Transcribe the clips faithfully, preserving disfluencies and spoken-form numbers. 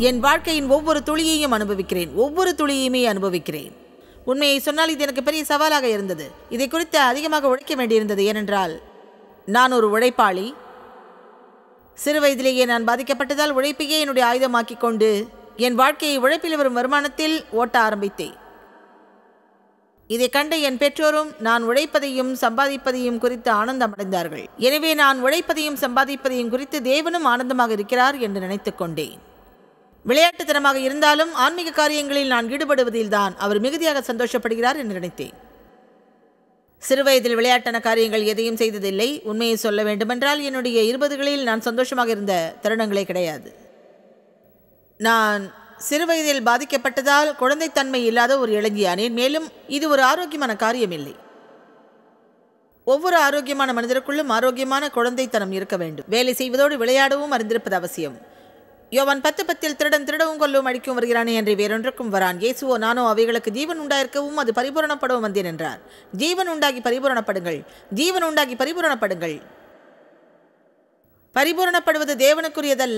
என் வாழ்க்கையின் ஒவ்வொரு துளியையும் அனுபவிக்கிறேன், ஒவ்வொரு துளியுமே அனுபவிக்கிறேன். உண்மையை சொன்னால் இது எனக்கு பெரிய சவாலாக இருந்தது. இதை குறித்து அதிகமாக உழைக்க வேண்டியிருந்தது. ஏனென்றால் நான் ஒரு உழைப்பாளி. சிறு வயதிலேயே நான் பாதிக்கப்பட்டதால் உழைப்பையே என்னுடைய ஆயுதமாக்கிக் கொண்டு என் வாழ்க்கையை உழைப்பில் வரும் வருமானத்தில் ஓட்ட ஆரம்பித்தேன். இதை கண்ட என் பெற்றோரும் நான் உழைப்பதையும் சம்பாதிப்பதையும் குறித்து ஆனந்தம் அடைந்தார்கள். எனவே நான் உழைப்பதையும் சம்பாதிப்பதையும் குறித்து தேவனும் ஆனந்தமாக இருக்கிறார் என்று நினைத்துக் கொண்டேன். விளையாட்டுத்தனமாக இருந்தாலும் ஆன்மீக காரியங்களில் நான் ஈடுபடுவதில்தான் அவர் மிகுதியாக சந்தோஷப்படுகிறார் என்று நினைத்தேன். சிறுவயதில் விளையாட்டான காரியங்கள் எதையும் செய்ததில்லை. உண்மையை சொல்ல வேண்டுமென்றால் என்னுடைய இருபதுகளில் நான் சந்தோஷமாக இருந்த தருணங்களே கிடையாது. நான் சிறுவயதில் பாதிக்கப்பட்டதால் குழந்தைத்தன்மை இல்லாத ஒரு இளைஞியானேன். மேலும் இது ஒரு ஆரோக்கியமான காரியம் இல்லை. ஒவ்வொரு ஆரோக்கியமான மனிதருக்குள்ளும் ஆரோக்கியமான குழந்தைத்தனம் இருக்க வேண்டும். வேலை செய்வதோடு விளையாடவும் அறிந்திருப்பது அவசியம். யோவான் பத்து பத்தில் திருடன் திருடவும் கொல்லவும் அழிக்கவும் வருகிறானே என்று வேறொன்றுக்கும் வரான். இயேசுவோ நானோ அவைகளுக்கு ஜீவன் உண்டாயிருக்கவும் அது பரிபூரணப்படவும் வந்தேன் என்றார். ஜீவன் உண்டாகி பரிபூரணப்படுங்கள், ஜீவன் உண்டாகி பரிபூரணப்படுங்கள். பரிபூரணப்படுவது தேவனுக்குரியதல்ல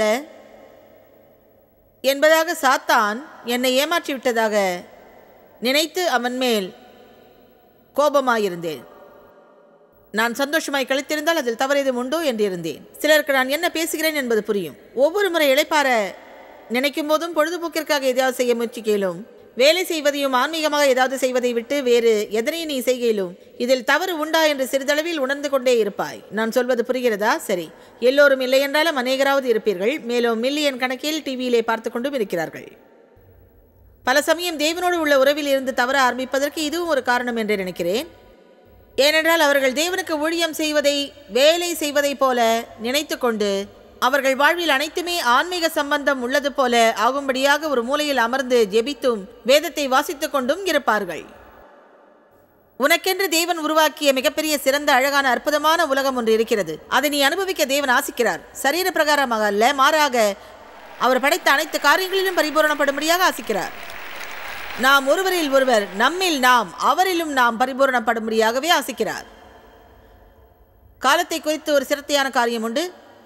என்பதாக சாத்தான் என்னை ஏமாற்றிவிட்டதாக நினைத்து அவன் மேல் கோபமாயிருந்தேன். நான் சந்தோஷமாய் கழித்திருந்தால் அதில் தவறேதும் உண்டோ என்று இருந்தேன். சிலருக்கு நான் என்ன பேசுகிறேன் என்பது புரியும். ஒவ்வொரு முறை இளைப்பாற நினைக்கும் போதும் பொழுதுபோக்கிற்காக ஏதாவது செய்ய முயற்சிக்கையிலும் வேலை செய்வதையும் ஆன்மீகமாக ஏதாவது செய்வதை விட்டு வேறு எதனையும் நீ செய்கையிலும் இதில் தவறு உண்டா என்று சிறிதளவில் உணர்ந்து கொண்டே இருப்பாய். நான் சொல்வது புரிகிறதா? சரி, எல்லோரும் இல்லை என்றாலும் அநேகராவது இருப்பீர்கள். மேலும் மில்லியன் கணக்கில் டிவியிலே பார்த்து கொண்டும் இருக்கிறார்கள். பல சமயம் தேவனோடு உள்ள உறவில் இருந்து தவற ஆரம்பிப்பதற்கு இதுவும் ஒரு காரணம் என்று நினைக்கிறேன். ஏனென்றால் அவர்கள் தேவனுக்கு ஊழியம் செய்வதை வேலை செய்வதை போல நினைத்து கொண்டு அவர்கள் வாழ்வில் அனைத்துமே ஆன்மீக சம்பந்தம் உள்ளது போல ஆகும்படியாக ஒரு மூலையில் அமர்ந்து ஜெபித்தும் வேதத்தை வாசித்துக் கொண்டும் இருப்பார்கள். உனக்கென்று தேவன் உருவாக்கிய மிகப்பெரிய சிறந்த அழகான அற்புதமான உலகம் ஒன்று இருக்கிறது. அதை நீ அனுபவிக்க தேவன் ஆசிக்கிறார். சரீர பிரகாரமாக அல்ல, மாறாக அவர் படைத்த அனைத்து காரியங்களிலும் பரிபூரணப்படும்படியாக ஆசிக்கிறார். நாம் ஒருவரில் ஒருவர், நம்மில் நாம், அவரிலும் நாம் பரிபூரணப்படும்படியாகவே ஆசிக்கிறார். காலத்தை குறித்து ஒரு சிரத்தையான காரியம் உண்டு.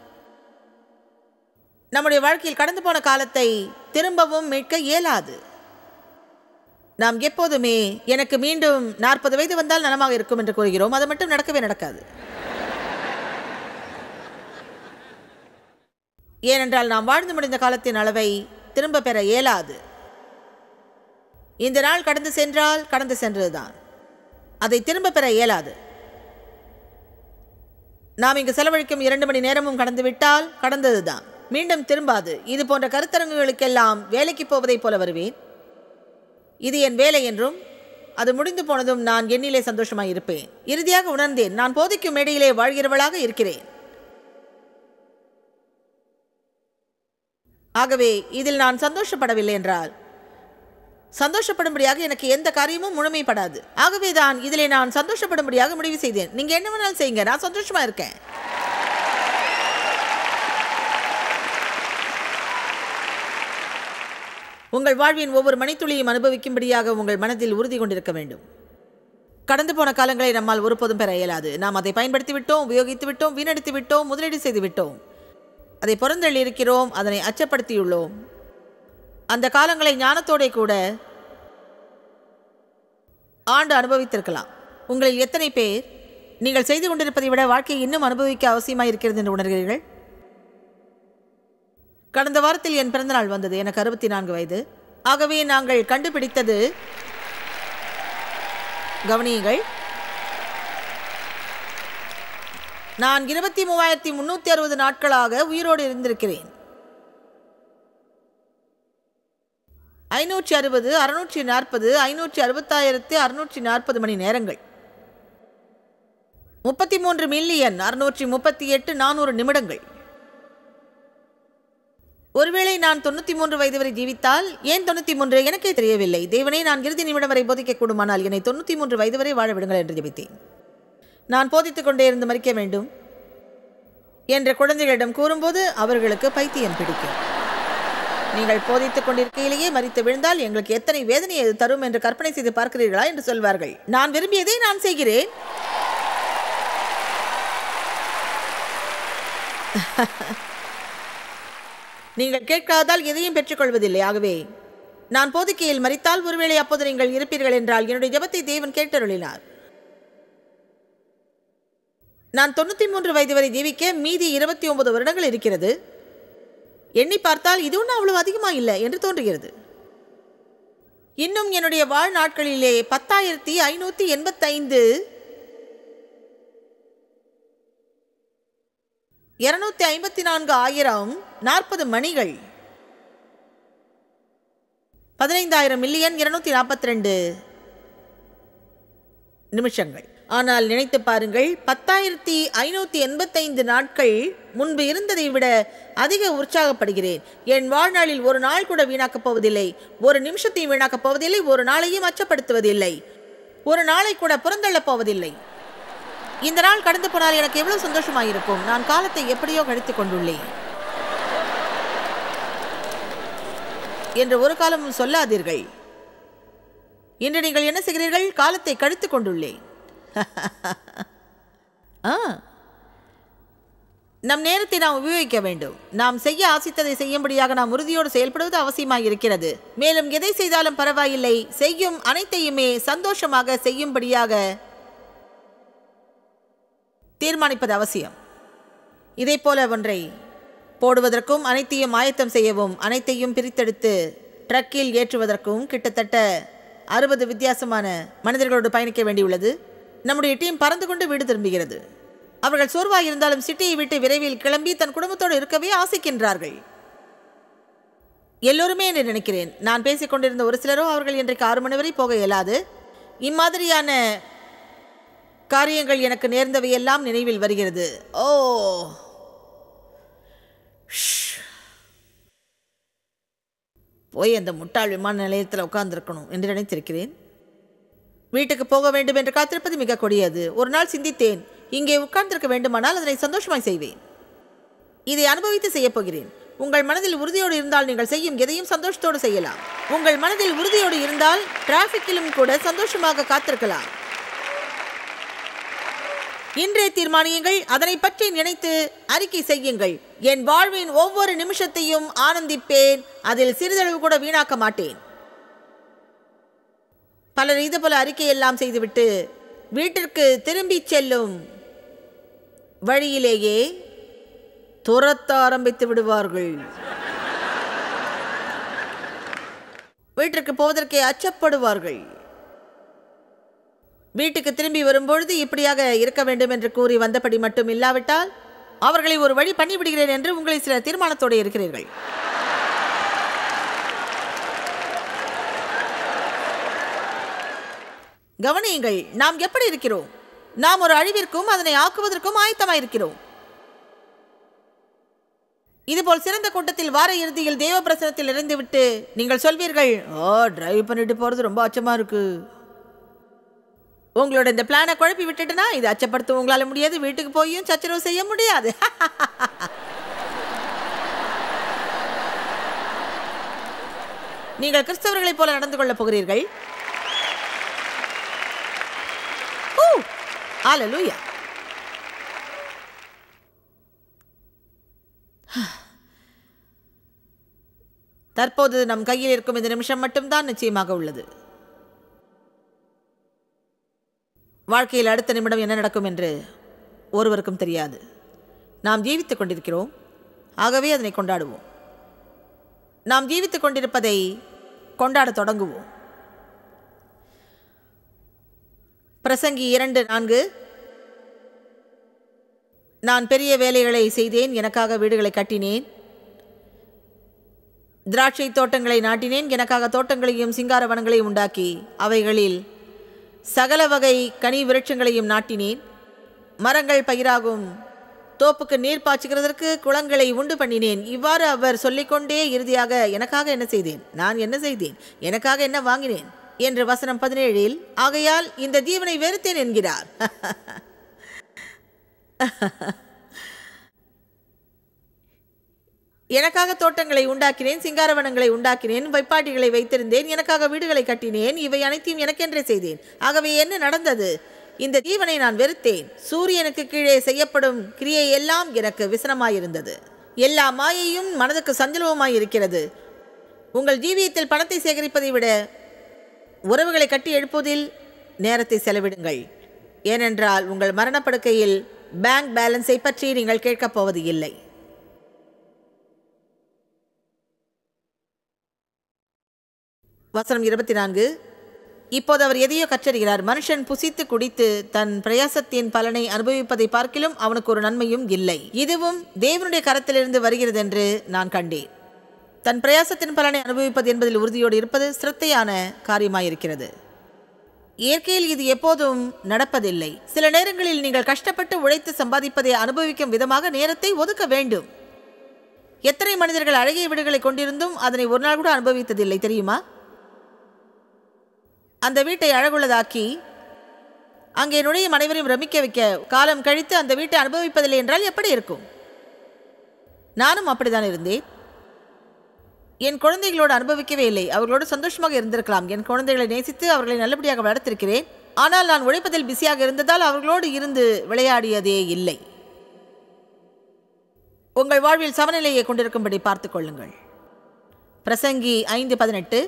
நம்முடைய வாழ்க்கையில் கடந்து போன காலத்தை திரும்பவும் மீட்க இயலாது. நாம் எப்போதுமே எனக்கு மீண்டும் நாற்பது வயது வந்தால் நலமாக இருக்கும் என்று கூறுகிறோம். அது மட்டும் நடக்கவே நடக்காது. ஏனென்றால் நாம் வாழ்ந்து முடிந்த காலத்தின் அளவை திரும்ப பெற இயலாது. இந்த நாள் கடந்து சென்றால் கடந்து சென்றதுதான். அதை திரும்ப பெற இயலாது. நாம் இங்கு செலவழிக்கும் இரண்டு மணி நேரமும் கடந்து விட்டால் கடந்ததுதான், மீண்டும் திரும்பாது. இது போன்ற கருத்தரங்குகளுக்கெல்லாம் வேலைக்கு போவதைப் போல வருவேன். இது என் வேலை என்றும் அது முடிந்து போனதும் நான் என்னிலே சந்தோஷமாய் இருப்பேன். இறுதியாக உணர்ந்தேன், நான் போதிக்கும் மேடையிலே வாழ்கிறவளாக இருக்கிறேன். ஆகவே இதில் நான் சந்தோஷப்படவில்லை என்றால் சந்தோஷப்படும்படியாக எனக்கு எந்த காரியமும் முழுமைப்படாது. ஆகவேதான் இதிலே நான் சந்தோஷப்படும்படியாக முடிவு செய்தேன். நீங்க என்ன வேணாலும் செய்யுங்க, நான் சந்தோஷமா இருக்கேன். உங்கள் வாழ்வின் ஒவ்வொரு மணித்துளியும் அனுபவிக்கும்படியாக உங்கள் மனதில் உறுதி கொண்டிருக்க வேண்டும். கடந்து போன காலங்களை நம்மால் ஒருபோதும் பெற இயலாது. நாம் அதை பயன்படுத்தி விட்டோம், உபயோகித்து விட்டோம், வீணடித்து விட்டோம், முதலீடு செய்து விட்டோம், அதை புறந்தள்ளி இருக்கிறோம், அதனை அச்சப்படுத்தியுள்ளோம். அந்த காலங்களை ஞானத்தோட கூட ஆண்டு அனுபவித்திருக்கலாம். உங்களில் எத்தனை பேர் நீங்கள் செய்து கொண்டிருப்பதை விட வாழ்க்கையை இன்னும் அனுபவிக்க அவசியமாக இருக்கிறது என்று உணர்கிறீர்கள்? கடந்த வாரத்தில் என் பிறந்தநாள் வந்தது. எனக்கு அறுபத்தி நான்கு வயது. ஆகவே நாங்கள் கண்டுபிடித்தது, கவனியுங்கள், நான் இருபத்தி மூவாயிரத்தி முன்னூற்றி அறுபது நாட்களாக உயிரோடு இருந்திருக்கிறேன். ஐநூற்றி அறுபது அறுநூற்றி நாற்பது ஐநூற்றி அறுபத்தாயிரத்தி அறுநூற்றி நாற்பது மணி நேரங்கள், முப்பத்தி மூன்று மில்லியன் அறுநூற்றி முப்பத்தி எட்டு நானூறு நிமிடங்கள். ஒருவேளை நான் தொண்ணூற்றி மூன்று வயது வரை ஜீவித்தால், ஏன் தொண்ணூற்றி மூன்று எனக்கே தெரியவில்லை. தேவனே, நான் இறுதி நிமிடம் வரை போதிக்க கூடுமானால் என்னை தொண்ணூற்றி மூன்று வயது வரை வாழ விடுங்கள் என்று ஜெபித்தேன். நான் போதித்துக் கொண்டே இருந்து மறிக்க வேண்டும் என்று குழந்தைகளிடம் கூறும்போது அவர்களுக்கு பைத்தியம் பிடிக்கும். நீங்கள் போதித்துக் கொண்டிருக்கையிலேயே மறித்து விழுந்தால் எங்களுக்கு எத்தனை வேதனை அது தரும் என்று கற்பனை செய்து பார்க்கிறீர்களா என்று சொல்வார்கள். நான் விரும்பியதை நான் செய்கிறேன். நீங்கள் கேட்காதால் எதையும் பெற்றுக்கொள்வதில்லை. ஆகவே நான் போதிக்கையில் மரித்தால் ஒருவேளை அப்போது நீங்கள் இருப்பீர்கள் என்றால் என்னுடைய ஜெபத்தை தேவன் கேட்டருளினார். நான் தொண்ணூற்றி மூன்று வயது வரை ஜீவிக்க மீதி இருபத்தி ஒன்பது வருடங்கள் இருக்கிறது. எண்ணி பார்த்தால் இது ஒன்றும் அவ்வளவு அதிகமாக இல்லை என்று தோன்றுகிறது. இன்னும் என்னுடைய வாழ் நாட்களிலே பத்தாயிரத்தி ஐநூற்றி எண்பத்தைந்து இருநூத்தி ஐம்பத்தி நான்கு ஆயிரம் நாற்பது மணிகள், பதினைந்தாயிரம் மில்லியன் இருநூத்தி நாற்பத்தி ரெண்டு நிமிஷங்கள். ஆனால் நினைத்து பாருங்கள், பத்தாயிரத்தி ஐநூற்றி எண்பத்தைந்து நாட்கள் முன்பு இருந்ததை விட அதிக உற்சாகப்படுகிறேன். என் வாழ்நாளில் ஒரு நாள் கூட வீணாக்கப் போவதில்லை, ஒரு நிமிஷத்தையும் வீணாக்கப் போவதில்லை, ஒரு நாளையும் அச்சப்படுத்துவதில்லை, ஒரு நாளை கூட புறந்தள்ளப் போவதில்லை. இந்த நாள் கடந்து போனால் எனக்கு எவ்வளவு சந்தோஷமாயிருக்கும். நான் காலத்தை எப்படியோ கழித்துக் கொண்டுள்ளேன் என்று ஒரு காலமும் சொல்லாதீர்கள். இன்று நீங்கள் என்ன செய்கிறீர்கள்? காலத்தை கழித்துக் கொண்டுள்ளேன். நம் நேரத்தை நாம் உபயோகிக்க வேண்டும். நாம் செய்ய ஆசித்ததை செய்யும்படியாக நாம் உறுதியோடு செயல்படுவது அவசியமாக இருக்கிறது. மேலும் எதை செய்தாலும் பரவாயில்லை, செய்யும் அனைத்தையுமே சந்தோஷமாக செய்யும்படியாக தீர்மானிப்பது அவசியம். இதை போல ஒன்றை போடுவதற்கும் அனைத்தையும் ஆயத்தம் செய்யவும் அனைத்தையும் பிரித்தெடுத்து ட்ரக்கில் ஏற்றுவதற்கும் கிட்டத்தட்ட அறுபது வித்தியாசமான மனிதர்களோடு பயணிக்க வேண்டியுள்ளது. நம்முடைய டீம் பறந்து கொண்டு வீடு திரும்புகிறது. அவர்கள் சோர்வாக இருந்தாலும் சிட்டியை விட்டு விரைவில் கிளம்பி தன் குடும்பத்தோடு இருக்கவே ஆசைக்கின்றார்கள். எல்லோருமே என்று நினைக்கிறேன். நான் பேசிக் கொண்டிருந்த ஒரு சிலரோ அவர்கள் இன்றைக்கு ஆறு மணி வரை போக இயலாது. இம்மாதிரியான காரியங்கள் எனக்கு நேர்ந்தவையெல்லாம் நினைவில் வருகிறது. ஓ, போய் அந்த முட்டாள் விமான நிலையத்தில் உட்கார்ந்திருக்கணும் என்று நினைத்திருக்கிறேன். வீட்டுக்கு போக வேண்டும் என்று காத்திருப்பது மிக கொடியது. ஒரு நாள் சிந்தித்தேன், இங்கே உட்கார்ந்திருக்க வேண்டுமானால் அதனை சந்தோஷமாய் செய்வேன். இதை அனுபவித்து செய்யப் போகிறேன். உங்கள் மனதில் உறுதியோடு இருந்தால் நீங்கள் செய்யும் எதையும் சந்தோஷத்தோடு செய்யலாம். உங்கள் மனதில் உறுதியோடு இருந்தால் டிராஃபிக்கிலும் கூட சந்தோஷமாக காத்திருக்கலாம். இன்றே தீர்மானியுங்கள், அதனை பற்றி நினைத்து அறிக்கை செய்யுங்கள். என் வாழ்வின் ஒவ்வொரு நிமிஷத்தையும் ஆனந்திப்பேன், அதில் சிறிதளவு கூட வீணாக்க மாட்டேன். பலர் இது போல அறிக்கையெல்லாம் செய்துவிட்டு வீட்டிற்கு திரும்பி செல்லும் வழியிலேயே துரத்த ஆரம்பித்து விடுவார்கள். வீட்டிற்கு போவதற்கே அச்சப்படுவார்கள். வீட்டுக்கு திரும்பி வரும்பொழுது இப்படியாக இருக்க வேண்டும் என்று கூறி வந்தபடி மட்டும் இல்லாவிட்டால் அவர்களை ஒரு வழி பண்ணிவிடுகிறேன் என்று உங்களை சில தீர்மானத்தோடு இருக்கிறீர்கள். கவனியுங்கள், நாம் எப்படி இருக்கிறோம்? நாம் ஒரு அழிவிற்கும் அதனை ஆக்குவதற்கும் ஆயத்தமாயிருக்கிறோம். இதுபோல் சிறந்த கூட்டத்தில் வார இறுதியில் தேவ பிரசனத்தில் இருந்துவிட்டு நீங்கள் சொல்வீர்கள், ஓ, டிரைவ் பண்ணிட்டு போறது ரொம்ப அச்சமா இருக்கு. உங்களோட இந்த பிளானை குழப்பி விட்டுட்டுனா இது அச்சப்படுத்த உங்களால முடியாது, வீட்டுக்கு போயும் சச்சரவு செய்ய முடியாது. நீங்கள் கிறிஸ்தவர்களைப் போல நடந்து கொள்ளப் போகிறீர்கள். ஹல்லேலூயா. தற்போது நம் கையில் இருக்கும் இந்த நிமிஷம் மட்டும்தான் நிச்சயமாக உள்ளது. வாழ்க்கையில் அடுத்த நிமிடம் என்ன நடக்கும் என்று ஒருவருக்கும் தெரியாது. நாம் ஜீவித்துக் கொண்டிருக்கிறோம், ஆகவே அதனை கொண்டாடுவோம். நாம் ஜீவித்துக் கொண்டிருப்பதை கொண்டாட தொடங்குவோம். பிரசங்கி இரண்டு நான்கு, நான் பெரிய வேலைகளை செய்தேன், எனக்காக வீடுகளை கட்டினேன், திராட்சை தோட்டங்களை நாட்டினேன், எனக்காக தோட்டங்களையும் சிங்கார வனங்களையும் உண்டாக்கி அவைகளில் சகல வகை கனி விருட்சங்களையும் நாட்டினேன், மரங்கள் பயிராகும் தோப்புக்கு நீர் பாய்ச்சுகிறதற்கு குளங்களை உண்டு பண்ணினேன். இவ்வாறு அவர் சொல்லிக்கொண்டே இறுதியாக எனக்காக என்ன செய்தேன், நான் என்ன செய்தேன், எனக்காக என்ன வாங்கினேன் என்று வசனம் பதினேழில், ஆகையால் இந்த ஜீவனை வெறுத்தேன் என்கிறார். எனக்காக தோட்டங்களை உண்டாக்கினேன், சிங்காரவனங்களை உண்டாக்கினேன், வைப்பாட்டிகளை வைத்திருந்தேன், எனக்காக வீடுகளை கட்டினேன், இவை அனைத்தையும் எனக்கென்றே செய்தேன். ஆகவே என்ன நடந்தது? இந்த ஜீவனை நான் வெறுத்தேன். சூரியனுக்கு கீழே செய்யப்படும் கிரியை எல்லாம் எனக்கு விசனமாயிருந்தது. எல்லா மாயையும் மனதுக்கு சஞ்சலவுமாய் இருக்கிறது. உங்கள் ஜீவியத்தில் பணத்தை சேகரிப்பதை விட உறவுகளை கட்டி எழுப்புவதில் நேரத்தை செலவிடுங்கள். ஏனென்றால் உங்கள் மரணப்படுக்கையில் பேங்க் பேலன்ஸை பற்றி நீங்கள் கேட்கப் போவது இல்லை. வசனம் இருபத்தி நான்கு. இப்போது அவர் எதையோ கற்றறிகிறார். மனுஷன் புசித்து குடித்து தன் பிரயாசத்தின் பலனை அனுபவிப்பதை பார்க்கிலும் அவனுக்கு ஒரு நன்மையும் இல்லை. இதுவும் தேவனுடைய கரத்திலிருந்து வருகிறது என்று நான் கண்டேன். தன் பிரயாசத்தின் பலனை அனுபவிப்பது என்பதில் உறுதியோடு இருப்பது சிரத்தையான காரியமாயிருக்கிறது. இயற்கையில் இது எப்போதும் நடப்பதில்லை. சில நேரங்களில் நீங்கள் கஷ்டப்பட்டு உழைத்து சம்பாதிப்பதை அனுபவிக்கும் விதமாக நேரத்தை ஒதுக்க வேண்டும். எத்தனை மனிதர்கள் அழகிய வீடுகளை கொண்டிருந்தும் அதனை ஒரு நாள் கூட அனுபவித்ததில்லை தெரியுமா? அந்த வீட்டை அழகுள்ளதாக்கி அங்கே நுழையும் அனைவரையும் ரமிக்க வைக்க காலம் கழித்து அந்த வீட்டை அனுபவிப்பதில்லை என்றால் எப்படி இருக்கும்? நானும் அப்படித்தான் இருந்தேன். என் குழந்தைகளோடு அனுபவிக்கவே இல்லை. அவர்களோடு சந்தோஷமாக இருந்திருக்கலாம். என் குழந்தைகளை நேசித்து அவர்களை நல்லபடியாக வளர்த்திருக்கிறேன். ஆனால் நான் உழைப்பதில் பிஸியாக இருந்ததால் அவர்களோடு இருந்து விளையாடியதே இல்லை. உங்கள் வாழ்வில் சமநிலையை கொண்டிருக்கும்படி பார்த்துக் கொள்ளுங்கள். பிரசங்கி ஐந்து பதினெட்டு.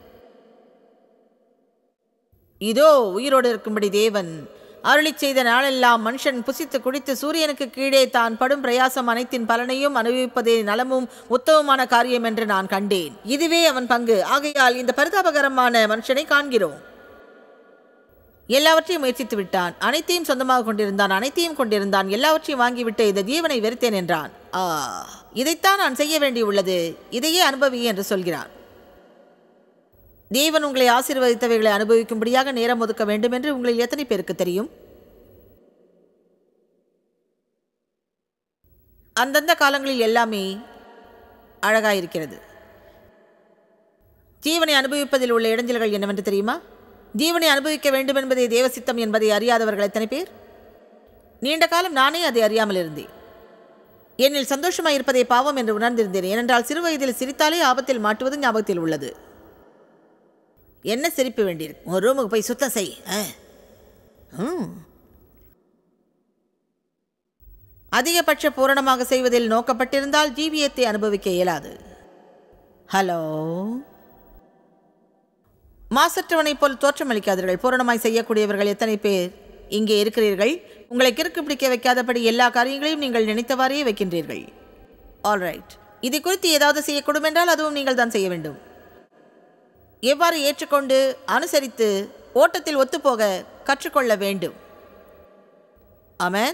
இதோ உயிரோடு இருக்கும்படி தேவன் அருளி செய்த நாளெல்லாம் மனுஷன் புசித்து குடித்து சூரியனுக்கு கீழே தான் படும் பிரயாசம் அனைத்தின் பலனையும் அனுபவிப்பதே நலமும் உத்தமமான காரியம் என்று நான் கண்டேன். இதுவே அவன் பங்கு. ஆகையால் இந்த பரிதாபகரமான மனுஷனை காண்கிறோம். எல்லாவற்றையும் முயற்சித்து விட்டான். அனைத்தையும் சொந்தமாக கொண்டிருந்தான். அனைத்தையும் கொண்டிருந்தான். எல்லாவற்றையும் வாங்கிவிட்டு இந்த ஜீவனை வெறுத்தேன் என்றான். ஆ, இதைத்தான் நான் செய்ய வேண்டியுள்ளது. இதையே அனுபவி என்று சொல்கிறான். தேவன் உங்களை ஆசீர்வதித்தவைகளை அனுபவிக்கும்படியாக நேரம் ஒதுக்க வேண்டும் என்று உங்களில் எத்தனை பேருக்கு தெரியும்? அந்தந்த காலங்களில் எல்லாமே அழகாயிருக்கிறது. ஜீவனை அனுபவிப்பதில் உள்ள இடைஞ்சல்கள் என்னவென்று தெரியுமா? ஜீவனை அனுபவிக்க வேண்டும் என்பதை தேவசித்தம் என்பதை அறியாதவர்கள் எத்தனை பேர்? நீண்ட காலம் நானே அதை அறியாமல் இருந்தேன். என்னில் சந்தோஷமாக இருப்பதை பாவம் என்று உணர்ந்திருந்தேன். ஏனென்றால் சிறு வயதில் சிரித்தாலே ஆபத்தில் மாட்டுவது ஞாபகத்தில் உள்ளது. என்ன சிரிப்பு வேண்டியிருக்கு? ஒரு ரூமுக்கு போய் சுத்தம் செய். அதிகபட்ச பூரணமாக செய்வதில் நோக்கப்பட்டிருந்தால் ஜீவியத்தை அனுபவிக்க இயலாது. ஹலோ, மாசற்றவனை போல் தோற்றமளிக்காதீர்கள். பூரணமாய் செய்யக்கூடியவர்கள் எத்தனை பேர் இங்கே இருக்கிறீர்கள்? உங்களை கிறுக்கு பிடிக்க வைக்காதபடி எல்லா காரியங்களையும் நீங்கள் நினைத்தவாறே வைக்கின்றீர்கள். ஆல்ரைட், இதை குறித்து ஏதாவது செய்யக்கூடும் என்றால் அதுவும் நீங்கள் தான் செய்ய வேண்டும். எவ்வாறு ஏற்றுக்கொண்டு அனுசரித்து ஓட்டத்தில் ஒத்துப்போக கற்றுக்கொள்ள வேண்டும். ஆமென்.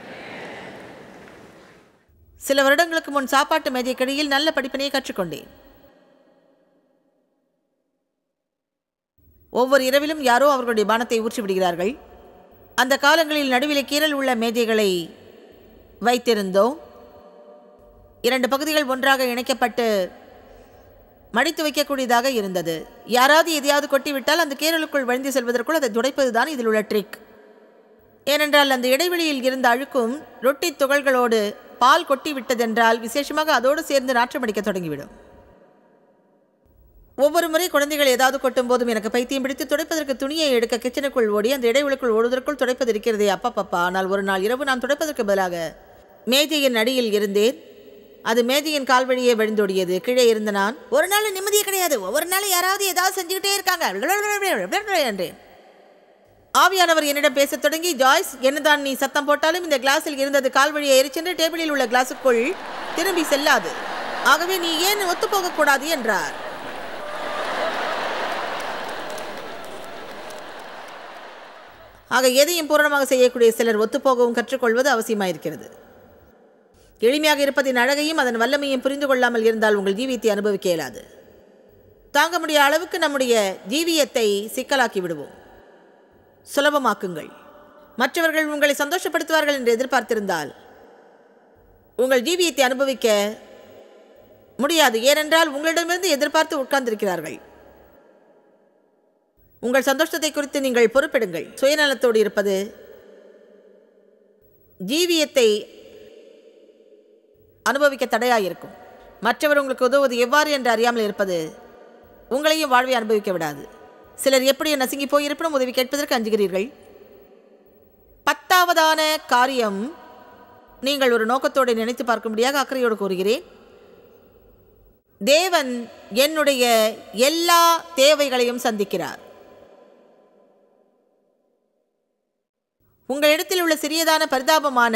சில வருடங்களுக்கு முன் சாப்பாட்டு மேஜைக்கடியில் நல்ல படிப்பினையை கற்றுக்கொண்டேன். ஒவ்வொரு இரவிலும் யாரோ அவர்களுடைய பானத்தை ஊற்றி விடுகிறார்கள். அந்த காலங்களில் நடுவில் கீறல் உள்ள மேஜைகளை வைத்திருந்தோம். இரண்டு பகுதிகள் ஒன்றாக இணைக்கப்பட்டு மடித்து வைக்கக்கூடியதாக இருந்தது. யாராவது எதையாவது கொட்டிவிட்டால் அந்த கீறலுக்குள் வழிந்து செல்வதற்குள் அதை துடைப்பதுதான் இதில் உள்ள ட்ரிக். ஏனென்றால் அந்த இடைவெளியில் இருந்த அழுக்கும் ரொட்டி துகள்களோடு பால் கொட்டி விட்டதென்றால் விசேஷமாக அதோடு சேர்ந்து நாற்றமடிக்க தொடங்கிவிடும். ஒவ்வொரு முறை குழந்தைகள் ஏதாவது கொட்டும் போதும் எனக்கு பைத்தியம் பிடித்து துடைப்பதற்கு துணியை எடுக்க கிச்சனுக்குள் ஓடி அந்த இடைவெளிக்குள் ஓடுவதற்குள் துடைப்பது இருக்கிறதே அப்பப்பப்பா. ஆனால் ஒரு நாள் இரவு நான் துடைப்பதற்கு பதிலாக மேஜையின் அடியில் இருந்தேன். அது மேஜையின் கால் வழியே வழிந்தோடியது. கீழே இருந்த நான், ஒரு நாள் நிம்மதியே கிடையாது, ஒவ்வொரு நாளும் யாராவது ஏதாவது செஞ்சுக்கிட்டே இருக்காங்க என்றேன். ஆவியானவர் என்னிடம் பேசத் தொடங்கி, ஜாய்ஸ், என்னதான் நீ சத்தம் போட்டாலும் இந்த கிளாஸில் இருந்தது கால் வழியே எரிச்சென்று டேபிளில் உள்ள கிளாஸுக்குள் திரும்பி செல்லாது. ஆகவே நீ ஏன் ஒத்துப்போகக்கூடாது என்றார். ஆக எதையும் பூரணமாக செய்யக்கூடிய சிலர் ஒத்துப்போகவும் கற்றுக்கொள்வது அவசியமாயிருக்கிறது. எளிமையாக இருப்பதின் அழகையும் அதன் வல்லமையும் புரிந்து கொள்ளாமல் இருந்தால் உங்கள் ஜீவியத்தை அனுபவிக்க இயலாது. தாங்க முடிய அளவுக்கு நம்முடைய ஜீவியத்தை சிக்கலாக்கி விடுவோம். சுலபமாக்குங்கள். மற்றவர்கள் உங்களை சந்தோஷப்படுத்துவார்கள் என்று எதிர்பார்த்திருந்தால் உங்கள் ஜீவியத்தை அனுபவிக்க முடியாது. ஏனென்றால் உங்களிடமிருந்து எதிர்பார்த்து உட்கார்ந்திருக்கிறார்கள். உங்கள் சந்தோஷத்தை குறித்து நீங்கள் பொறுப்பெடுங்கள். சுயநலத்தோடு இருப்பது ஜீவியத்தை அனுபவிக்க தடையாயிருக்கும். மற்றவர் உங்களுக்கு உதவுவது எவ்வாறு என்று அறியாமல் இருப்பது உங்களையும் வாழ்வை அனுபவிக்க விடாது. சிலர் எப்படி நசுங்கி போயிருப்பினும் உதவி கேட்பதற்கு அஞ்சுகிறீர்கள். பத்தாவதான காரியம் நீங்கள் ஒரு நோக்கத்தோடு நினைத்து பார்க்கும்படியாக அக்கறையோடு கூறுகிறேன். தேவன் என்னுடைய எல்லா தேவைகளையும் சந்திக்கிறார். உங்களிடத்தில் உள்ள சிறியதான பரிதாபமான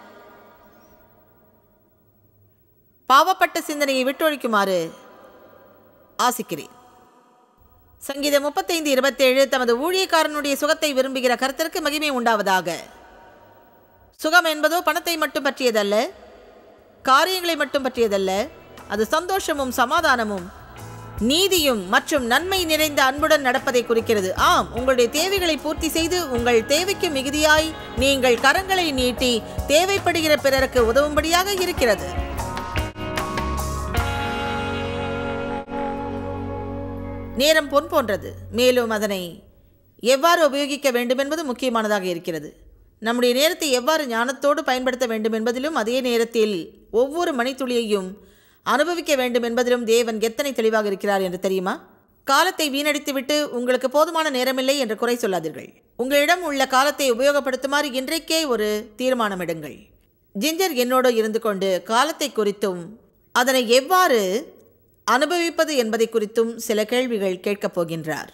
பாவப்பட்ட சிந்தனையை விட்டொழிக்குமாறு ஆசிக்கிறேன். சங்கீதம் முப்பத்தைந்து இருபத்தேழு, தமது ஊழியக்காரனுடைய சுகத்தை விரும்புகிற கர்த்தருக்கு மகிமை உண்டாவதாக. சுகம் என்பதோ பணத்தை மட்டும் பற்றியதல்ல, காரியங்களை மட்டும் பற்றியதல்ல. அது சந்தோஷமும் சமாதானமும் நீதியும் மற்றும் நன்மை நிறைந்த அன்புடன் நடப்பதை குறிக்கிறது. ஆம், உங்களுடைய தேவைகளை பூர்த்தி செய்து உங்கள் தேவைக்கு மிகுதியாய் நீங்கள் கரங்களை நீட்டி தேவைப்படுகிற பிறருக்கு உதவும்படியாக இருக்கிறது. நேரம் பொன் போன்றது, மேலும் அதனை எவ்வாறு உபயோகிக்க வேண்டும் என்பது முக்கியமானதாக இருக்கிறது. நம்முடைய நேரத்தை எவ்வாறு ஞானத்தோடு பயன்படுத்த வேண்டும் என்பதிலும், அதே நேரத்தில் ஒவ்வொரு மணித்துளியையும் அனுபவிக்க வேண்டும் என்பதிலும் தேவன் எத்தனை தெளிவாக இருக்கிறார் என்று தெரியுமா? காலத்தை வீணடித்துவிட்டு உங்களுக்கு போதுமான நேரமில்லை என்று குறை சொல்லாதீர்கள். உங்களிடம் உள்ள காலத்தை உபயோகப்படுத்துமாறு இன்றைக்கே ஒரு தீர்மானம் எடுங்கள். ஜிஞ்சர் என்னோடு இருந்து கொண்டு காலத்தை குறித்தும் அதனை எவ்வாறு அனுபவிப்பது என்பதை குறித்தும் சில கேள்விகள் கேட்கப் போகின்றார்.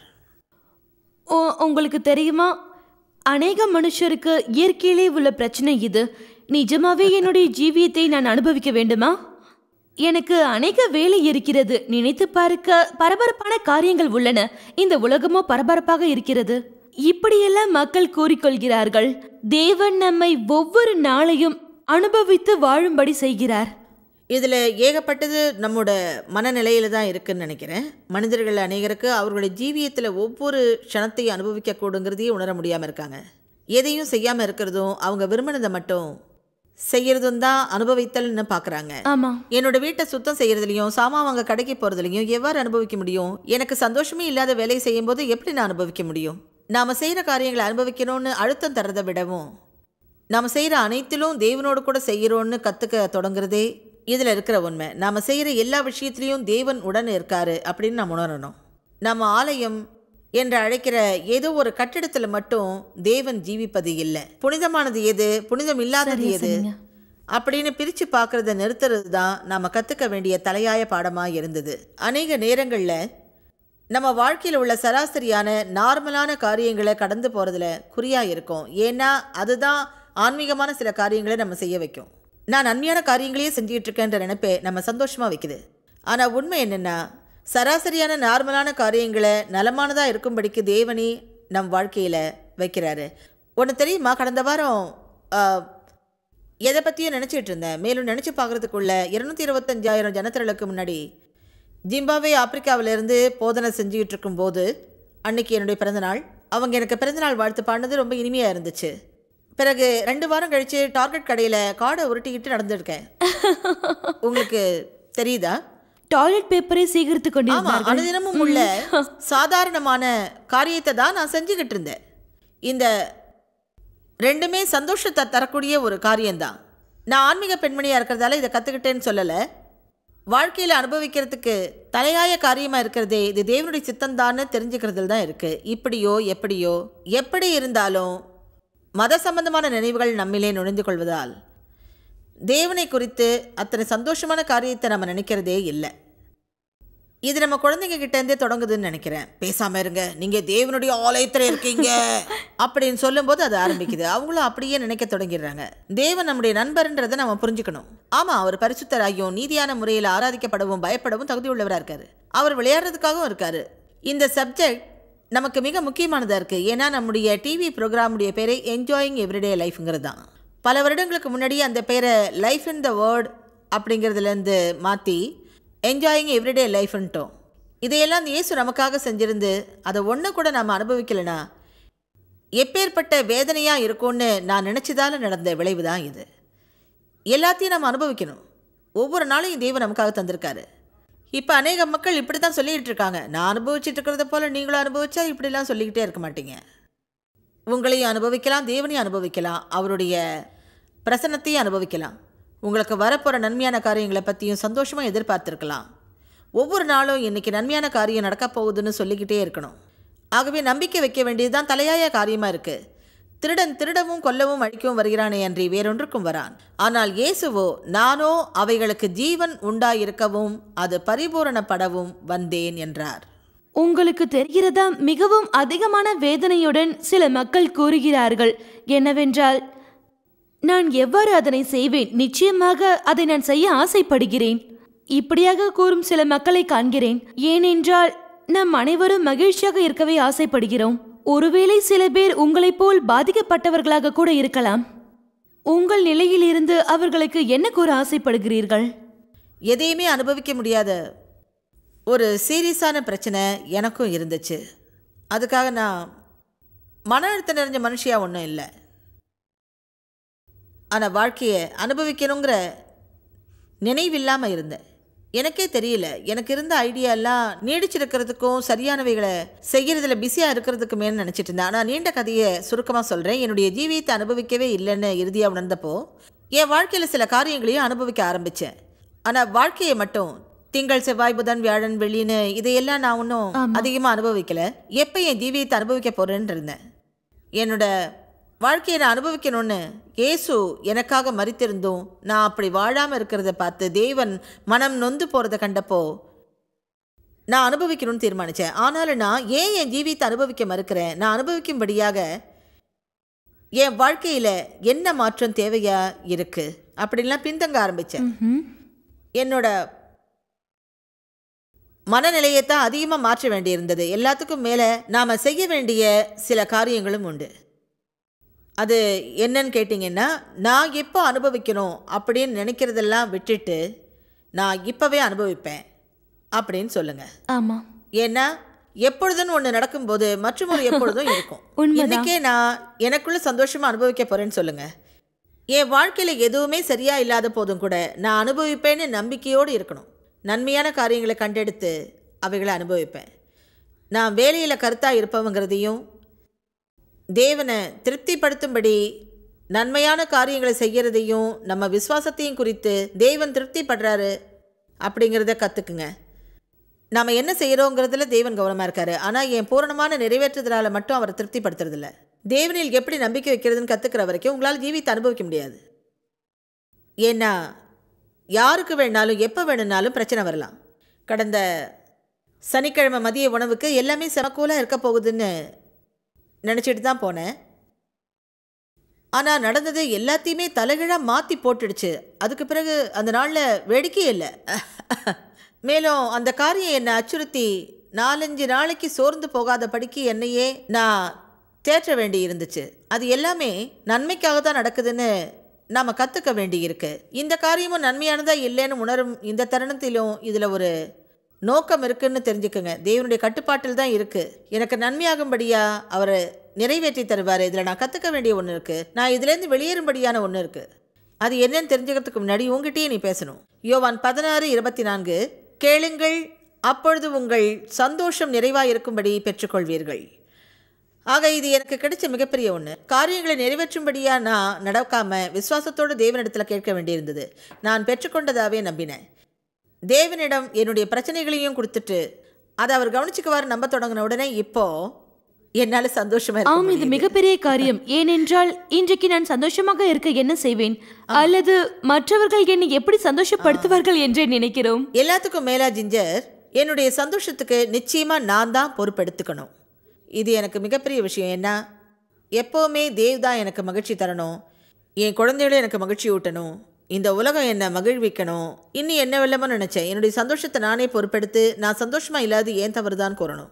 ஓ, உங்களுக்கு தெரியுமா, அநேக மனுஷருக்கு இயற்கையிலே உள்ள பிரச்சனை இது. நிஜமாவே என்னுடைய ஜீவியத்தை நான் அனுபவிக்க வேண்டுமா? எனக்கு அநேக வேலை இருக்கிறது. நினைத்து பார்க்க பரபரப்பான காரியங்கள் உள்ளன. இந்த உலகமோ பரபரப்பாக இருக்கிறது. இப்படியெல்லாம் மக்கள் கூறிக்கொள்கிறார்கள். தேவன் நம்மை ஒவ்வொரு நாளையும் அனுபவித்து வாழும்படி செய்கிறார். இதில் ஏகப்பட்டது நம்மோட மனநிலையில தான் இருக்குன்னு நினைக்கிறேன். மனிதர்கள் அநேகருக்கு அவர்களுடைய ஜீவியத்தில் ஒவ்வொரு க்ஷணத்தை அனுபவிக்கக்கூடுங்கிறதையே உணர முடியாமல் இருக்காங்க. எதையும் செய்யாமல் இருக்கிறதும், அவங்க விரும்பினதை மட்டும் செய்யறதும் தான் அனுபவித்தல்னு பார்க்குறாங்க. ஆமாம், என்னோட வீட்டை சுத்தம் செய்யறதுலையும் சாமான் வாங்க கடைக்கு போகிறதுலையும் எவ்வாறு அனுபவிக்க முடியும்? எனக்கு சந்தோஷமே இல்லாத வேலை செய்யும் போது எப்படி நான் அனுபவிக்க முடியும்? நாம் செய்கிற காரியங்களை அனுபவிக்கணும்னு அழுத்தம் தரதை விடவும், நாம் செய்கிற அனைத்திலும் தேவனோடு கூட செய்கிறோன்னு கற்றுக்க தொடங்குறதே இதில் இருக்கிற உண்மை. நாம் செய்கிற எல்லா விஷயத்துலேயும் தேவன் உடன் இருக்காரு அப்படின்னு நாம் உணரணும். நம்ம ஆலயம் என்று அழைக்கிற ஏதோ ஒரு கட்டிடத்தில் மட்டும் தேவன் ஜீவிப்பது இல்லை. புனிதமானது எது, புனிதம் இல்லாதது எது அப்படின்னு பிரித்து பார்க்கறத நிறுத்துறது தான் நாம் கற்றுக்க வேண்டிய தலையாய பாடமாக இருந்தது. அநேக நேரங்களில் நம்ம வாழ்க்கையில் உள்ள சராசரியான நார்மலான காரியங்களை கடந்து போகிறதுல குறியாக இருக்கும். ஏன்னா அதுதான் ஆன்மீகமான சில காரியங்களை நம்ம செய்ய வைக்கும். நான் நன்மையான காரியங்களையே செஞ்சுட்டு இருக்கேன்ற நினைப்பே நம்ம சந்தோஷமாக வைக்குது. ஆனால் உண்மை என்னென்னா, சராசரியான நார்மலான காரியங்களை நலமானதாக இருக்கும்படிக்கு தேவனே நம் வாழ்க்கையில் வைக்கிறாரு. ஒன்று தெரியுமா, கடந்த வாரம் எதை பற்றியும் நினச்சிட்டு இருந்தேன். மேலும் நினச்சி பார்க்குறதுக்குள்ள இருநூத்தி இருபத்தஞ்சாயிரம் ஜனத்திரளுக்கு முன்னாடி ஜிம்பாவே ஆப்பிரிக்காவிலேருந்து போதனை செஞ்சுக்கிட்டு இருக்கும்போது அன்னைக்கு என்னுடைய பிறந்தநாள். அவங்க எனக்கு பிறந்தநாள் வாழ்த்து பாடினது ரொம்ப இனிமையாக இருந்துச்சு. பிறகு ரெண்டு வாரம் கழித்து டார்கெட் கடையில் காடை உருட்டிக்கிட்டு நடந்துருக்கேன். உங்களுக்கு தெரியுதா? டாய்லெட் பேப்பரை சேகரித்து கொண்டு ஆமாம், அனுதினமும் உள்ள சாதாரணமான காரியத்தை தான் நான் செஞ்சுக்கிட்டு இருந்தேன். இந்த ரெண்டுமே சந்தோஷத்தை தரக்கூடிய ஒரு காரியம்தான். நான் ஆன்மீக பெண்மணியாக இருக்கிறதால இதை கற்றுக்கிட்டேன்னு சொல்லலை. வாழ்க்கையில் அனுபவிக்கிறதுக்கு தலையாய காரியமாக இருக்கிறதே இது தேவனுடைய சித்தந்தான்னு தெரிஞ்சுக்கிறதுல தான் இருக்குது. இப்படியோ எப்படியோ எப்படி இருந்தாலும் மத சம்பந்தமான நினைவுகள் நம்மிலே நுழைந்து கொள்வதால் தேவனை குறித்து அத்தனை சந்தோஷமான காரியத்தை நம்ம நினைக்கிறதே இல்லை. இது நம்ம குழந்தைங்க கிட்டேருந்தே தொடங்குதுன்னு நினைக்கிறேன். பேசாமல் இருங்க, நீங்கள் தேவனுடைய ஆலயத்தில் இருக்கீங்க அப்படின்னு சொல்லும்போது அது ஆரம்பிக்குது. அவங்களும் அப்படியே நினைக்க தொடங்கிடுறாங்க. தேவன் நம்முடைய நண்பர்ன்றதை நம்ம புரிஞ்சுக்கணும். ஆமாம், அவர் பரிசுத்தராகியும் நீதியான முறையில் ஆராதிக்கப்படவும் பயப்படவும் தகுதி உள்ளவராக இருக்காரு. அவர் விளையாடுறதுக்காகவும் இருக்காரு. இந்த சப்ஜெக்ட் நமக்கு மிக முக்கியமானதாக இருக்குது. ஏன்னா நம்முடைய டிவி ப்ரோக்ராமுடைய பேரை என்ஜாயிங் எவ்ரிடே லைஃப்ங்கிறது தான். பல வருடங்களுக்கு முன்னாடியே அந்த பேரை லைஃப் இன் த வேர்ட் அப்படிங்கிறதுலேருந்து மாற்றி என்ஜாயிங் எவ்ரிடே லைஃப்ன்ட்டோம். இதையெல்லாம் இயேசு நமக்காக செஞ்சிருந்து அதை ஒன்று கூட நாம் அனுபவிக்கலைன்னா எப்பேற்பட்ட வேதனையாக இருக்கும்னு நான் நினச்சதால நடந்த விளைவு தான் இது. எல்லாத்தையும் நம்ம அனுபவிக்கணும். ஒவ்வொரு நாளையும் தேவன் நமக்காக தந்திருக்காரு. இப்போ அநேக மக்கள் இப்படி தான் சொல்லிகிட்டு இருக்காங்க. நான் அனுபவிச்சுட்டு இருக்கிறத போல் நீங்களும் அனுபவிச்சா இப்படிலாம் சொல்லிக்கிட்டே இருக்க மாட்டீங்க. உங்களையும் அனுபவிக்கலாம், தேவனையும் அனுபவிக்கலாம், அவருடைய பிரசன்னத்தையும் அனுபவிக்கலாம். உங்களுக்கு வரப்போகிற நன்மையான காரியங்களை பற்றியும் சந்தோஷமாக எதிர்பார்த்துருக்கலாம். ஒவ்வொரு நாளும் இன்றைக்கி நன்மையான காரியம் நடக்க போகுதுன்னு சொல்லிக்கிட்டே இருக்கணும். ஆகவே நம்பிக்கை வைக்க வேண்டியது தான் தலையாய காரியமாக இருக்குது. திருடன் திருடவும் கொல்லவும் அழிக்கவும் வருகிறானே அன்றி வேறொன்றுக்கும் வரான். ஆனால் இயேசுவோ, நானோ அவைகளுக்கு ஜீவன் உண்டாயிருக்கவும் அது பரிபூரணப்படவும் வந்தேன் என்றார். உங்களுக்கு தெரிகிறதா, மிகவும் அதிகமான வேதனையுடன் சில மக்கள் கூறுகிறார்கள் என்னவென்றால், நான் எவ்வாறு அதனை செய்வேன், நிச்சயமாக அதை நான் செய்ய ஆசைப்படுகிறேன். இப்படியாக கூறும் சில மக்களை காண்கிறேன். ஏனென்றால் நம் அனைவரும் மகிழ்ச்சியாக இருக்கவே ஆசைப்படுகிறோம். ஒருவேளை சில பேர் உங்களைப் போல் பாதிக்கப்பட்டவர்களாக கூட இருக்கலாம். உங்கள் நிலையில் இருந்து அவர்களுக்கு என்ன கூற ஆசைப்படுகிறீர்கள்? எதையுமே அனுபவிக்க முடியாத ஒரு சீரியஸான பிரச்சனை எனக்கும் இருந்துச்சு. அதுக்காக நான் மன அழுத்தம் நிறைஞ்ச மனுஷியா ஒன்றும் இல்லை. ஆனால் வாழ்க்கையை அனுபவிக்கணுங்கிற நினைவில்லாமல் இருந்தேன். எனக்கே தெரியல, எனக்கு இருந்த ஐடியாலாம் நீடிச்சிருக்கிறதுக்கும் சரியானவைகளை செய்கிறதுல பிஸியாக இருக்கிறதுக்குமேனு நினச்சிட்டு இருந்தேன். ஆனால் நீண்ட கதையை சுருக்கமாக சொல்கிறேன். என்னுடைய ஜீவியத்தை அனுபவிக்கவே இல்லைன்னு இறுதியாக உணர்ந்தப்போ என் வாழ்க்கையில் சில காரியங்களையும் அனுபவிக்க ஆரம்பித்தேன். ஆனால் வாழ்க்கையை மட்டும் திங்கள் செவ்வாய் புதன் வியாழன் வெள்ளின்னு இதையெல்லாம் நான் ஒன்றும் அதிகமாக அனுபவிக்கலை. எப்போ என் ஜீவியத்தை அனுபவிக்க போகிறேன்னு இருந்தேன். என்னோட வாழ்க்கையை நான் அனுபவிக்கணும்னு இயேசு எனக்காக மரித்திருந்தும் நான் அப்படி வாழாமல் இருக்கிறத பார்த்து தேவன் மனம் நொந்து போகிறத கண்டப்போ நான் அனுபவிக்கணும்னு தீர்மானித்தேன். ஆனாலும் நான் ஏன் என் ஜீவியத்தை அனுபவிக்க மறுக்கிறேன்? நான் அனுபவிக்கும்படியாக என் வாழ்க்கையில் என்ன மாற்றம் தேவையா இருக்குது அப்படின்லாம் பின்தங்க ஆரம்பித்தேன். என்னோட மனநிலையைத்தான் அதிகமாக மாற்ற வேண்டியிருந்தது. எல்லாத்துக்கும் மேலே நாம் செய்ய வேண்டிய சில காரியங்களும் உண்டு. அது என்னன்னு கேட்டிங்கன்னா, நான் எப்போ அனுபவிக்கணும் அப்படின்னு நினைக்கிறதெல்லாம் விட்டுட்டு நான் இப்போவே அனுபவிப்பேன் அப்படின்னு சொல்லுங்கள். ஆமாம். ஏன்னா எப்பொழுதுன்னு ஒன்று நடக்கும்போது மற்றும் ஒரு எப்பொழுதும் இருக்கும். இன்றைக்கே நான் எனக்குள்ளே சந்தோஷமாக அனுபவிக்க போகிறேன்னு சொல்லுங்கள். என் வாழ்க்கையில் எதுவுமே சரியாக இல்லாத போதும் கூட நான் அனுபவிப்பேன்னு நம்பிக்கையோடு இருக்கணும். நன்மையான காரியங்களை கண்டெடுத்து அவைகளை அனுபவிப்பேன். நான் வேலையில் கருத்தாக இருப்பவங்கிறதையும் தேவனை திருப்திப்படுத்தும்படி நன்மையான காரியங்களை செய்கிறதையும் நம்ம விசுவாசத்தையும் குறித்து தேவன் திருப்திப்படுறாரு அப்படிங்கிறத கற்றுக்குங்க. நாம் என்ன செய்கிறோங்கிறதுல தேவன் கவனமாக இருக்காரு. ஆனால் என் பூரணமான நிறைவேற்றுதலால் மட்டும் அவரை திருப்திப்படுத்துறதில்ல. தேவனில் எப்படி நம்பிக்கை வைக்கிறதுன்னு கற்றுக்கிற வரைக்கும் உங்களால் ஜீவித்தை அனுபவிக்க முடியாது. ஏன்னா யாருக்கு வேணாலும் எப்போ வேணும்னாலும் பிரச்சனை வரலாம். கடந்த சனிக்கிழமை மதிய உணவுக்கு எல்லாமே செமக்கூலாக இருக்க போகுதுன்னு நினச்சிட்டு தான் போனேன். ஆனால் நடந்தது எல்லாத்தையுமே தலைகீழாக மாற்றி போட்டுடுச்சு. அதுக்கு பிறகு அந்த நாளில் வேடிக்கையே இல்லை. மேலும் அந்த காரியம் என்னை அச்சுறுத்தி நாலஞ்சு நாளைக்கு சோர்ந்து போகாத படிக்கு என்னையே நான் தேற்ற வேண்டி இருந்துச்சு. அது எல்லாமே நன்மைக்காக தான் நடக்குதுன்னு நாம் கற்றுக்க வேண்டி இருக்கு. இந்த காரியமும் நன்மையானதா இல்லைன்னு உணரும் இந்த தருணத்திலும் இதில் ஒரு நோக்கம் இருக்குன்னு தெரிஞ்சுக்கோங்க. தேவனுடைய கட்டுப்பாட்டில் தான் இருக்குது. எனக்கு நன்மையாகும்படியாக அவர் நிறைவேற்றி தருவார். இதில் நான் கற்றுக்க வேண்டிய ஒன்று இருக்குது. நான் இதுலேருந்து வெளியேறும்படியான ஒன்று இருக்குது. அது என்னன்னு தெரிஞ்சுக்கிறதுக்கு முன்னாடி உங்ககிட்டயே நீ பேசணும். யோவான் பதினாறு இருபத்தி நான்கு, கேளுங்கள் அப்பொழுது உங்கள் சந்தோஷம் நிறைவாக இருக்கும்படி பெற்றுக்கொள்வீர்கள். ஆக இது எனக்கு கிடைச்ச மிகப்பெரிய ஒன்று. காரியங்களை நிறைவேற்றும்படியாக நான் நடக்காமல் விசுவாசத்தோடு தேவனிடத்தில் கேட்க வேண்டியிருந்தது. நான் பெற்றுக்கொண்டதாகவே நம்பினேன். தேவனிடம் என்னுடைய பிரச்சனைகளையும் கொடுத்துட்டு அதை அவர் கவனிச்சுக்குவார் நம்ப தொடங்கின உடனே இப்போ என்னால் சந்தோஷமா. ஆம், இது மிகப்பெரிய காரியம். ஏனென்றால் இன்றைக்கு நான் சந்தோஷமாக இருக்க என்ன செய்வேன், அல்லது மற்றவர்கள் என்னை எப்படி சந்தோஷப்படுத்துவார்கள் என்று நினைக்கிறோம். எல்லாத்துக்கும் மேலா ஜிஞ்சர், என்னுடைய சந்தோஷத்துக்கு நிச்சயமா நான் தான் பொறுப்பெடுத்துக்கணும். இது எனக்கு மிகப்பெரிய விஷயம். ஏன்னா எப்போவுமே தேவ் தான் எனக்கு மகிழ்ச்சி தரணும். என் குழந்தைகளும் எனக்கு மகிழ்ச்சி ஊட்டணும். இந்த உலகம் என்னை மகிழ்விக்கணும். இன்னும் என்ன வெள்ளமோ நினச்சேன். என்னுடைய சந்தோஷத்தை நானே பொறுப்பெடுத்து நான் சந்தோஷமாக இல்லாது ஏன் தவறு தான் கூறணும்.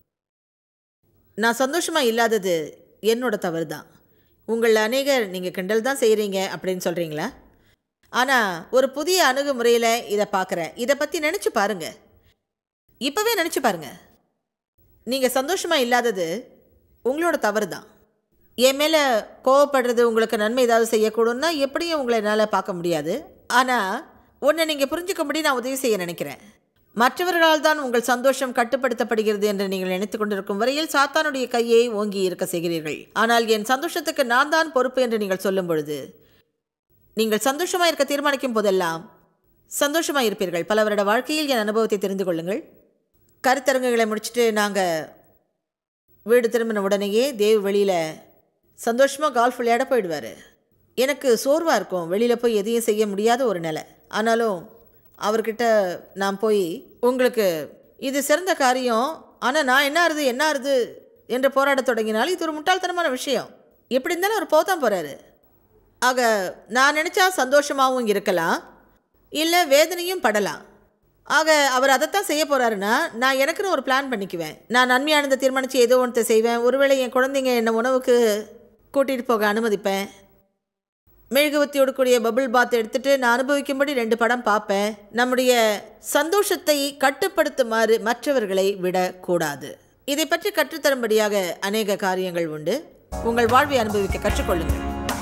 நான் சந்தோஷமாக இல்லாதது என்னோட தவறு தான். உங்கள் அநேகர் நீங்கள் கிண்டல் தான் செய்கிறீங்க அப்படின்னு சொல்கிறீங்களா? ஆனால் ஒரு புதிய அணுகுமுறையில் இதை பார்க்குறேன். இதை பற்றி நினச்சி பாருங்கள். இப்போவே நினச்சி பாருங்கள். நீங்கள் சந்தோஷமாக இல்லாதது உங்களோட தவறு தான். என் மேலே கோவப்படுறது உங்களுக்கு நன்மை ஏதாவது செய்யக்கூடும்னா எப்படியும் உங்களை என்னால் பார்க்க முடியாது. ஆனால் ஒன்றை நீங்கள் புரிஞ்சுக்கும்படி நான் உதவி செய்ய நினைக்கிறேன். மற்றவர்களால் தான் உங்கள் சந்தோஷம் கட்டுப்படுத்தப்படுகிறது என்று நீங்கள் நினைத்து கொண்டிருக்கும் வரையில் சாத்தானுடைய கையை ஓங்கி இருக்க செய்கிறீர்கள். ஆனால் என் சந்தோஷத்துக்கு நான் தான் பொறுப்பு என்று நீங்கள் சொல்லும் பொழுது நீங்கள் சந்தோஷமாக இருக்க தீர்மானிக்கும் போதெல்லாம் சந்தோஷமாக இருப்பீர்கள். பல வருட வாழ்க்கையில் என் அனுபவத்தை தெரிந்து கொள்ளுங்கள். கருத்தரங்குகளை முடிச்சுட்டு நாங்கள் வீடு திரும்பின உடனேயே தேவ் வெளியில் சந்தோஷமாக கால்ஃப் விளையாட போயிடுவார். எனக்கு சோர்வாக இருக்கும், வெளியில் போய் எதையும் செய்ய முடியாத ஒரு நிலை. ஆனாலும் அவர்கிட்ட நான் போய் உங்களுக்கு இது சிறந்த காரியம், ஆனால் நான் என்ன ஆறுது என்ன ஆறுது என்று போராட தொடங்கினால் இது ஒரு முட்டாள்தனமான விஷயம். எப்படி இருந்தாலும் அவர் போதான் போகிறாரு. ஆக நான் நினச்சா சந்தோஷமாகவும் இருக்கலாம், இல்லை வேதனையும் படலாம். ஆக அவர் அதைத்தான் செய்ய போகிறாருன்னா நான் எனக்குன்னு ஒரு பிளான் பண்ணிக்குவேன். நான் நன்மையானதை தீர்மானித்து ஏதோ ஒன்றத்தை செய்வேன். ஒருவேளை என் குழந்தைங்க என்னை உணவுக்கு கூட்டிகிட்டு போக அனுமதிப்பேன். மெழுகுவத்தியோடு கூடிய பபுள் பாத் எடுத்துகிட்டு நான் அனுபவிக்கும்படி ரெண்டு படம் பார்ப்பேன். நம்முடைய சந்தோஷத்தை கட்டுப்படுத்துமாறு மற்றவர்களை விடக்கூடாது. இதை பற்றி கற்றுத்தரும்படியாக அநேக காரியங்கள் உண்டு. உங்கள் வாழ்வை அனுபவிக்க கற்றுக்கொள்ளுங்கள்.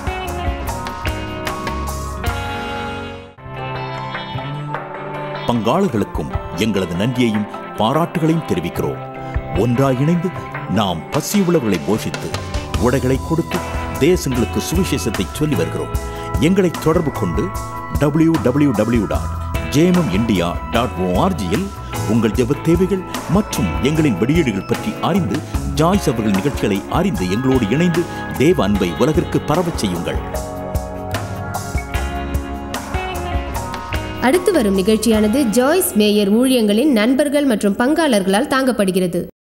பங்காளர்களுக்கும் எங்களது நன்றியையும் பாராட்டுகளையும் தெரிவிக்கிறோம். ஒன்றாய் இணைந்து நாம் பசியுள்ளவர்களை போஷித்து உடைகளை கொடுத்து தேசங்களுக்கு சுவிசேஷத்தை சொல்லி வருகிறோம். எங்களை தொடர்பு கொண்டு W W W dot JMM India dot ஓஆர்ஜியில் உங்கள் ஜெப தேவைகள் மற்றும் எங்களின் வெளியீடுகள் பற்றி அறிந்து ஜாய்ஸ் அவர்கள் நிகழ்ச்சிகளை அறிந்து எங்களோடு இணைந்து தேவ அன்பை உலகிற்கு பரவச் செய்யுங்கள். அடுத்து வரும் நிகழ்ச்சியானது ஜாய்ஸ் மேயர் ஊழியங்களின் நண்பர்கள் மற்றும் பங்காளர்களால் தாங்கப்படுகிறது.